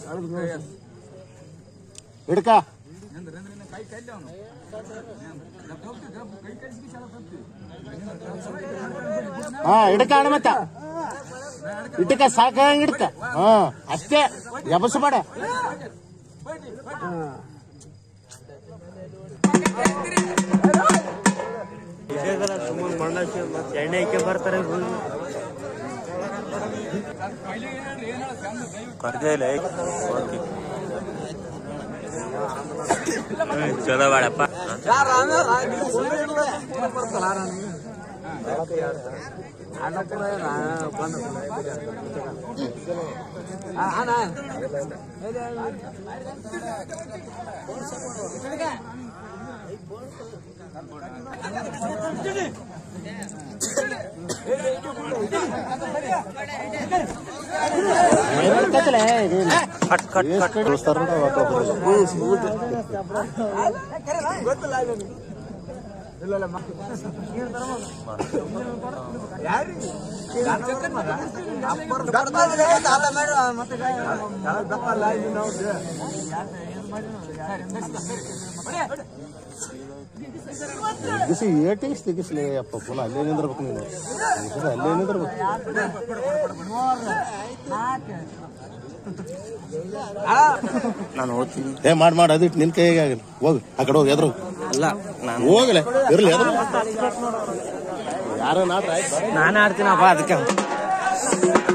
ಹಿಡ್ಕ ಹಾ ಹಿಡ್ಕ ಅಣ್ಣ ಮತ್ತ ಇಟ್ಟಕ ಸಾಕಂಗ ಹಿಡ್ಕ ಹಾ ಅಷ್ಟೇ ಎಬಸಬೇಡ ಸುಮ್ಮನೆ ಮಣ್ಣಾಕಿ ಮತ್ತೆ ಎಣ್ಣೆ ಹಾಕಿ ಬರ್ತಾರೆ ಚಲೋ ಬಾಳಪ್ಪ ತೆಗಿಸಿ ಏಟಿಗೆ ತೆಗಿಸ್ಲಿ ಅಪ್ಪ ಪುಲ ಅಲ್ಲೇ ನಿಂದಿರ್ಬೇಕು ನೀನು ಅಲ್ಲೇ ನಿಂದಿರ್ಬೇಕು ನಾನು ಓದ್ತೀನಿ ಮಾಡಿ ಅದಿಟ್ಟು ನಿನ್ ಕೈಗೆ ಆಗಲಿ ಹೋಗಿ ಆ ಕಡೆ ಹೋಗಿ ಎದ್ರು ಅಲ್ಲ ನಾನು ಹೋಗಲೆ ಇರ್ಲಿ ಎದ್ರು ಯಾರೋ ನಾನು ಆಡ್ತೀನಪ್ಪ ಅದಕ್ಕೆ